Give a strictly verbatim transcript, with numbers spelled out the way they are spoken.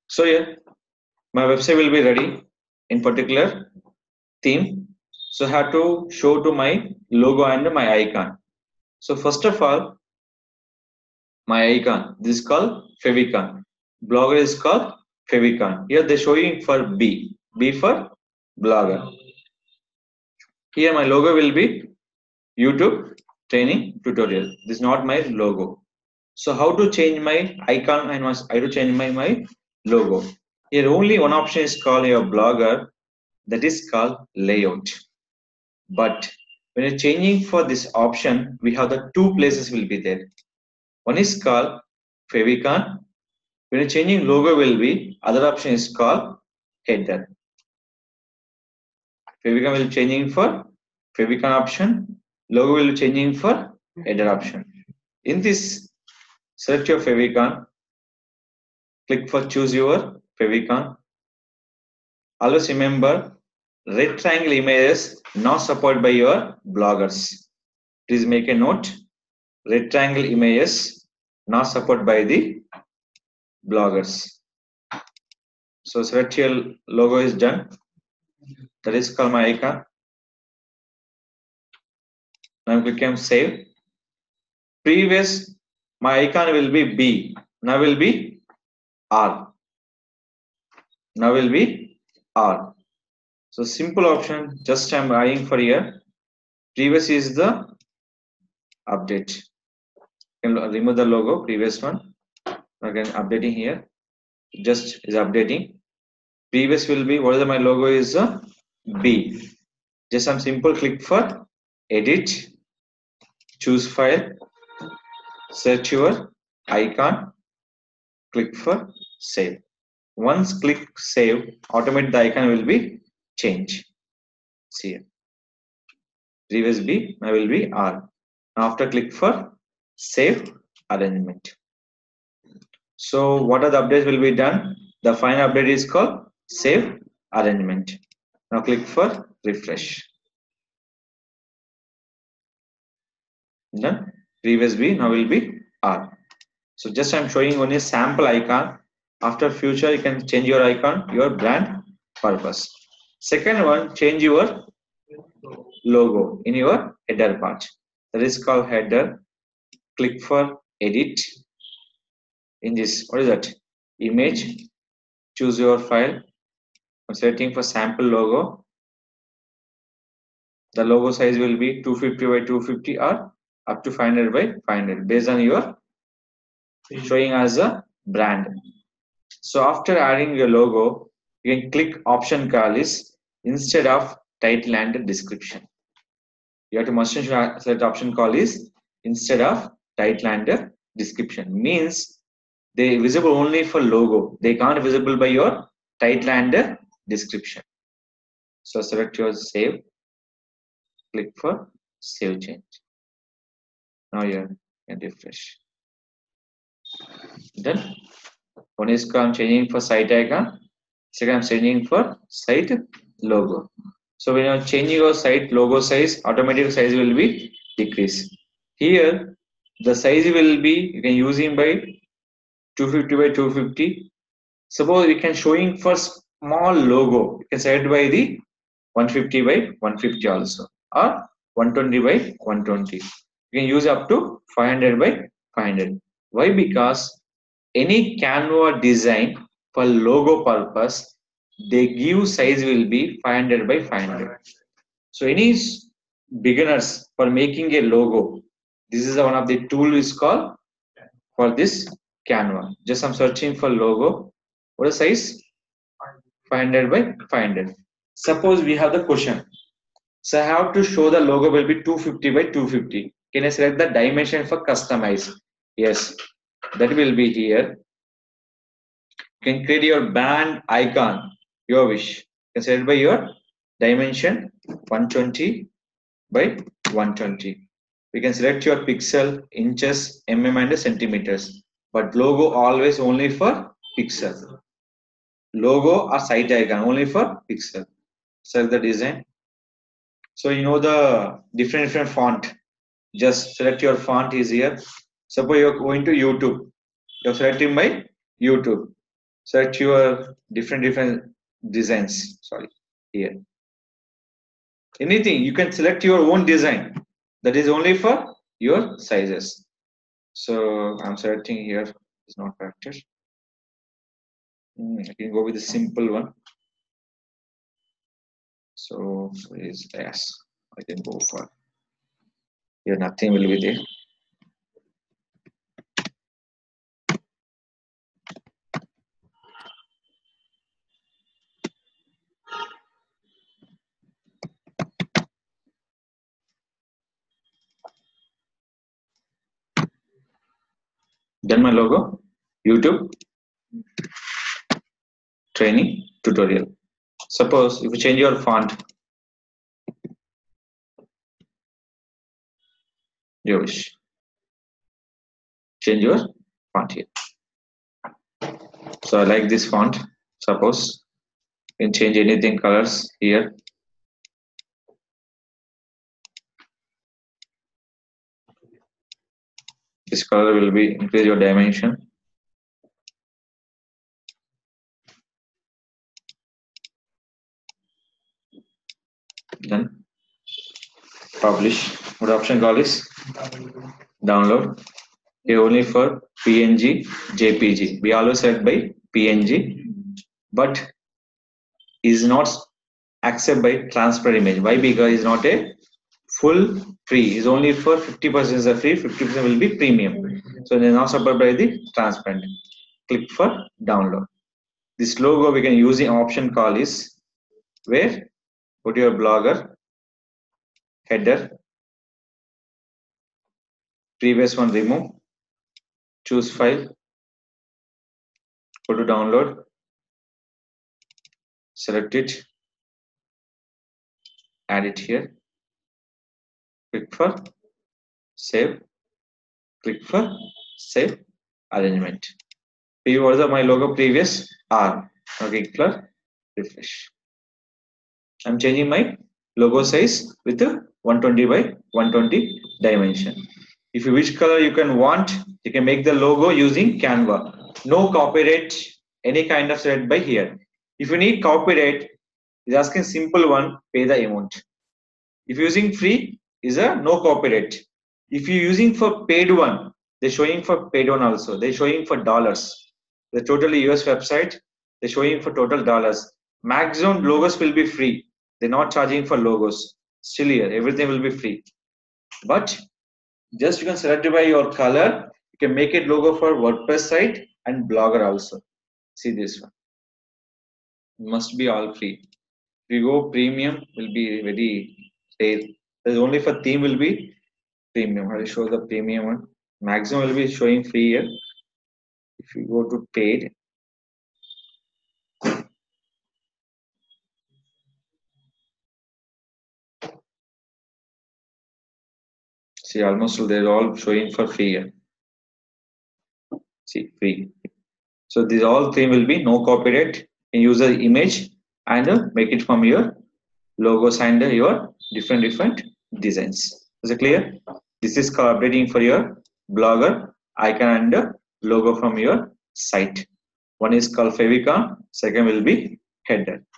So here my website will be ready in particular theme. So I have to show to my logo and my icon. So first of all, my icon, this is called Favicon. Blogger is called Favicon. Here they're showing for B. B for blogger. Here my logo will be YouTube training tutorial. This is not my logo. So how to change my icon and I to change my, my logo. Here only one option is called your blogger, that is called layout. But when you're changing for this option, we have the two places will be there. One is called Favicon. When you're changing logo will be, other option is called header. Favicon will changing for Favicon option. Logo will changing for header option. In this, select your Favicon. Click for choose your Favicon. Always remember, red triangle images not supported by your bloggers. Please make a note. Red triangle images not supported by the bloggers. So select your logo is done. That is called my icon. Now click on save. Previous my icon will be B. Now will be R. Now will be R. So simple option. Just I'm eyeing for here. Previous is the update. You can remove the logo. Previous one. Again updating here. Just is updating. Previous will be what is my logo is a B. Just some simple click for edit, choose file, search your icon, click for save. Once click save, automatically the icon will be change. See here. Previous B, now will be R. After click for save arrangement. So what are the updates will be done? The final update is called save arrangement. Now click for refresh. Done. Previous B now will be R. So just I'm showing only sample icon. After future you can change your icon, your brand purpose. Second one, change your logo in your header part. That is called header. Click for edit. In this, what is that? Image. Choose your file. I'm selecting for sample logo. The logo size will be two fifty by two fifty or up to five hundred by five hundred based on your showing as a brand. So after adding your logo, you can click option call is instead of title and description. You have to must select option call is instead of title and description. Means they visible only for logo. They can't visible by your title and description. So select your save. Click for save change. Now you can refresh. Done. One is I'm changing for site icon. Second I'm changing for site logo. So when you're changing your site logo size, automatic size will be decrease. Here the size will be you can using by two fifty by two fifty. Suppose you can showing for small logo. You can set by the one fifty by one fifty also or one twenty by one twenty. You can use up to five hundred by five hundred. Why? Because any Canva design for logo purpose, they give size will be five hundred by five hundred. So any beginners for making a logo, this is one of the tool is called for this Canva. Just I'm searching for logo. What is size? five hundred by five hundred. Suppose we have the question. So I have to show the logo will be two fifty by two fifty. Can I select the dimension for customize? Yes, that will be here. You can create your band icon, your wish. You can select by your dimension one twenty by one twenty. We can select your pixel, inches, mm and centimeters. But logo always only for pixel. Logo or site icon only for pixel. Select the design. So you know the different different font. Just select your font is here. Suppose you're going to YouTube. You're selecting by YouTube. Select your different different designs. Sorry, here. Anything you can select your own design. That is only for your sizes. So I'm selecting here. It's not factor. Mm, I can go with a simple one. So is S. I can go for here. Nothing will be there. Done my logo. YouTube training tutorial. Suppose if you change your font, you wish. Change your font here. So I like this font. Suppose you can change anything colors here. This color will be increase your dimension. Then publish. What option call is download. Here only for P N G, J P G. We always said by P N G, but is not accepted by transfer image. Why? Because it's not a full free. Is only for fifty percent is a free, fifty percent will be premium. So they are not supported by the transparent. Click for download. This logo we can use the option call is where put your blogger header, previous one remove, choose file, go to download, select it, add it here, click for save, click for save arrangement. What was my logo previous R. Okay, click for refresh. I'm changing my logo size with a one twenty by one twenty dimension. If you which color you can want, you can make the logo using Canva. No copyright, any kind of set by here. If you need copyright, is asking simple one, pay the amount. If using free, is a no copyright. If you're using for paid one, they're showing for paid one also. They're showing for dollars. The totally U S website, they're showing for total dollars. Maximum logos will be free. They're not charging for logos. Still here, everything will be free. But just you can select it by your color. You can make it logo for WordPress site and Blogger also. See this one. Must be all free. If you go premium, will be very rare. There's only for theme will be premium. I will show the premium one. Maximum will be showing free here. If you go to paid, see almost they're all showing for free here. See free. So these all three will be no copyright. You use the image and uh, make it from your logos and uh, your different different designs. Is it clear? This is updating for your blogger icon and uh, logo from your site. One is called Favicon. Second will be header.